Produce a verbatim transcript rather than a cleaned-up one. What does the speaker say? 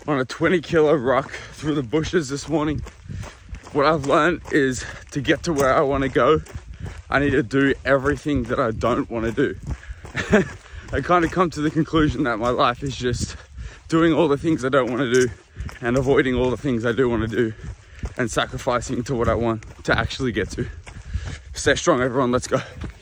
on a twenty kilo rock through the bushes this morning. What I've learned is to get to where I want to go, I need to do everything that I don't want to do. I kind of come to the conclusion that my life is just doing all the things I don't want to do and avoiding all the things I do want to do and sacrificing to what I want to actually get to. Stay strong, everyone. Let's go.